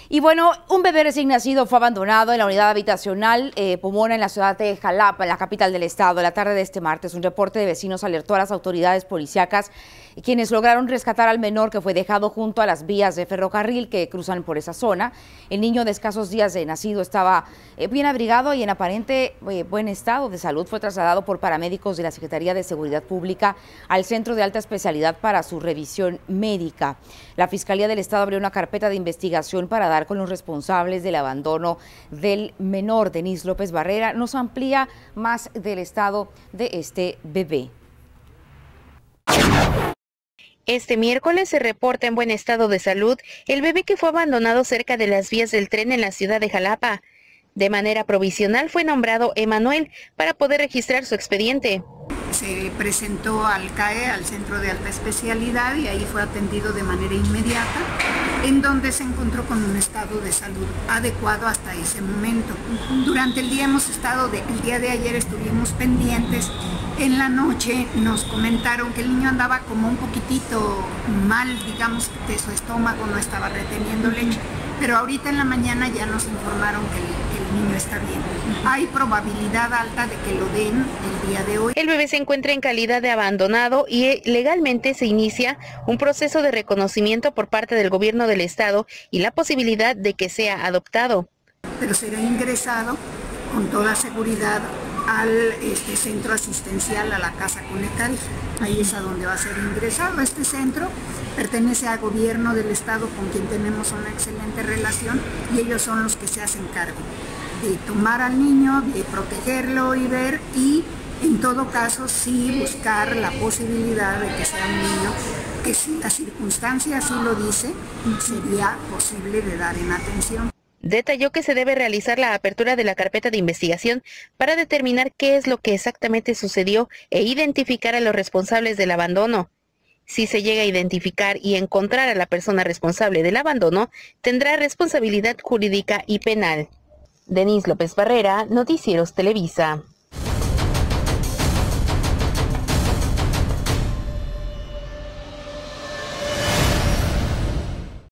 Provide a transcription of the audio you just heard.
Y bueno, un bebé recién nacido fue abandonado en la unidad habitacional Pomona en la ciudad de Jalapa, en la capital del estado, la tarde de este martes. Un reporte de vecinos alertó a las autoridades policíacas, quienes lograron rescatar al menor que fue dejado junto a las vías de ferrocarril que cruzan por esa zona. El niño de escasos días de nacido estaba bien abrigado y en aparente buen estado de salud. Fue trasladado por paramédicos de la Secretaría de Seguridad Pública al Centro de Alta Especialidad para su revisión médica. La Fiscalía del Estado abrió una carpeta de investigación para dar con los responsables del abandono del menor. Denise López Barrera nos amplía más del estado de este bebé. Este miércoles se reporta en buen estado de salud el bebé que fue abandonado cerca de las vías del tren en la ciudad de Jalapa. De manera provisional fue nombrado Emanuel para poder registrar su expediente. Se presentó al CAE, al Centro de Alta Especialidad, y ahí fue atendido de manera inmediata, en donde se encontró con un estado de salud adecuado hasta ese momento. Durante el día el día de ayer estuvimos pendientes. En la noche nos comentaron que el niño andaba como un poquitito mal, digamos, de su estómago, no estaba reteniendo leche. Pero ahorita en la mañana ya nos informaron que el niño está bien. Hay probabilidad alta de que lo den el día de hoy. El bebé se encuentra en calidad de abandonado y legalmente se inicia un proceso de reconocimiento por parte del gobierno del estado y la posibilidad de que sea adoptado. Pero será ingresado con toda seguridad al centro asistencial, a la Casa Conecal. Ahí es a donde va a ser ingresado. Este centro pertenece al gobierno del estado, con quien tenemos una excelente relación, y ellos son los que se hacen cargo de tomar al niño, de protegerlo y ver, y en todo caso sí buscar la posibilidad de que sea un niño que, si la circunstancia así lo dice, sería posible de dar en atención. Detalló que se debe realizar la apertura de la carpeta de investigación para determinar qué es lo que exactamente sucedió e identificar a los responsables del abandono. Si se llega a identificar y encontrar a la persona responsable del abandono, tendrá responsabilidad jurídica y penal. Denise López Barrera, Noticieros Televisa.